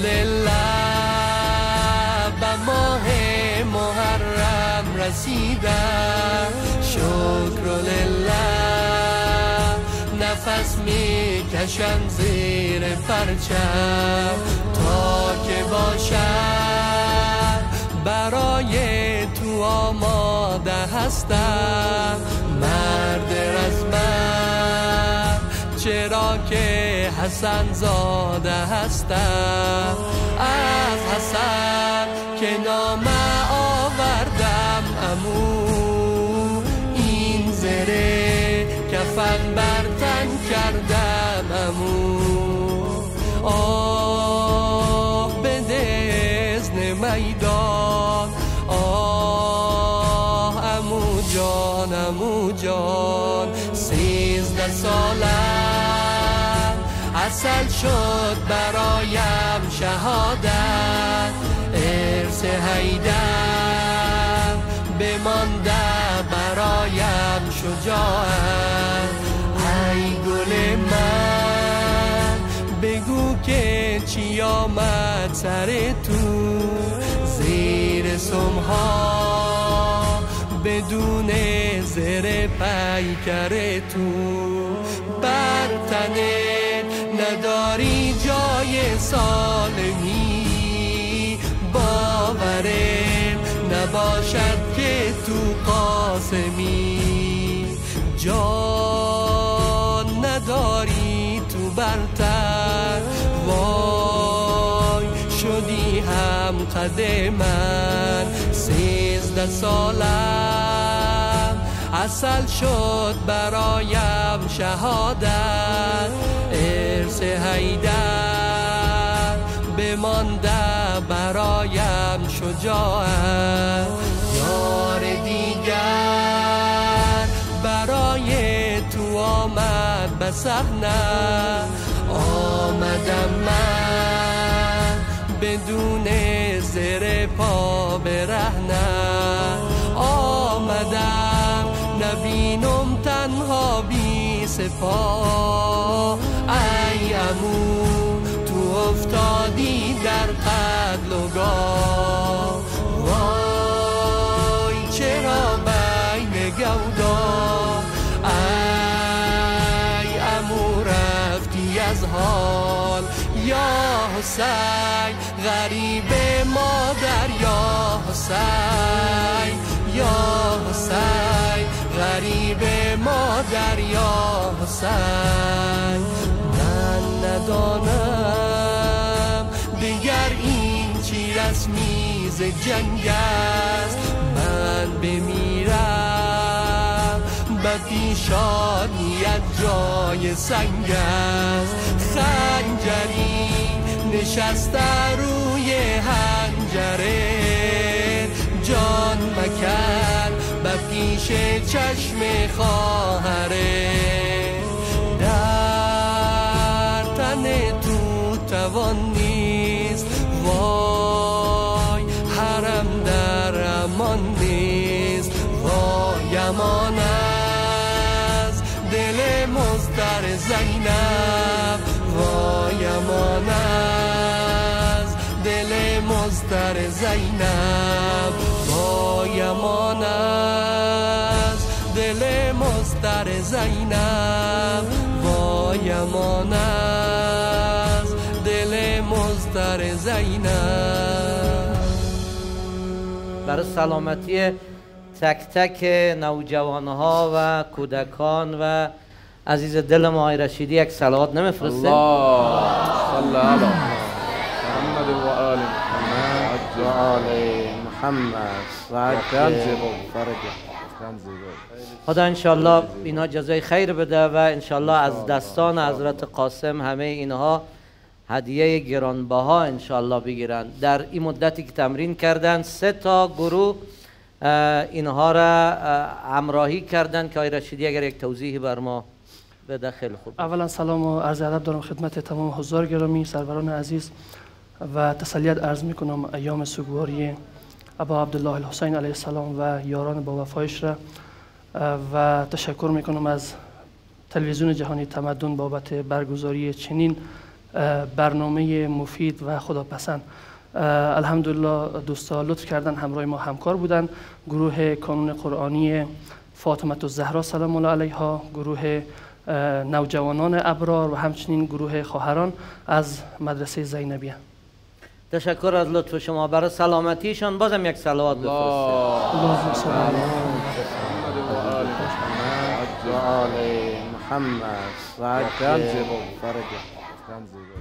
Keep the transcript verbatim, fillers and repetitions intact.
لله به ماه محرم رسیدم، شکر لله نفس میکشم زیر پرچم تا که باشم برای تو آماده هستم. مرد رزمم چرا که حسن زاده هستم، از حسن که نامه آوردم امو، این زره کفن برتن کردم امو. آه بده ازن میدان، آه امو جان امو جان. سیزده سالم عسل شد برایم شهادت، ارث حیدر بمانده برایم شجاعت. ای گل من بگو که چی آمد سر تو، زیر سمها بدون زر پیکر تو. بر تنت نداری جای سالمی، باورم نباشد که تو قاسمی. جان نداری تو برتر، وای شدی هم قد من. سیزده سالم عسل شد برایم شهادت، ارث حیدر بمانده برایم شجاعت. یار دیگر برای تو آمد به صحنه، آمدم من بدون زر پا برهنه. آمدم نبینم تنها بی سپاه، ای امو تو افتادی در قتل و گاه. وای چرا بین گودا، ای امو رفتی از حال. یا حسین غریب مادر، یا حسین یا حسین غریب مادر، یا حسین. من ندانم دیگر این چی رسمیز جنگ است، من بمیرم به پیشانیت جای سنگ است. خنجری نشسته روی حنجره، جان مکن به پیش چشم خواهره. در تن تو توان نیست، وای حرم در امان نیست. وای امان از دل مضطر زینب، وای امان از دل مضطر زینب. وای امان از دل مضطر زینب، وای امان از دل مضطر زینب. برای سلامتی تک تک نوجوانها و کودکان و عزیز دل ما آقای رشیدی یک صلوات نمیفرسته؟ الله صلی علی محمد و آل محمد و آل محمد و عجل خدا انشالله اینها جزای خیر بده و انشالله از دستان حضرت قاسم همه اینها هدیه گرانبها انشالله بگیرن. در این مدتی که تمرین کردن سه تا گروه اینها را همراهی کردن که آقای رشیدی اگر یک توضیحی بر ما بده خیلی خوب. اولا سلام و عرض ادب دارم خدمت تمام حضار گرامی، سروران عزیز و تسلیت عرض میکنم ایام سوگواری ابا عبدالله الحسین علیه السلام و یاران با وفایش را و تشکر میکنم از تلویزیون جهانی تمدن بابت برگزاری چنین برنامه مفید و خداپسند. الحمدلله دوستا لطف کردن همراه ما همکار بودن. گروه کانون قرآنی فاطمه الزهرا سلام الله علیها، گروه نوجوانان ابرار و همچنین گروه خواهران از مدرسه زینبیه. تشکر از لطف شما. برای سلامتیشان بازم یک صلوات بفرستید. اللهم صل علی محمد و آل محمد.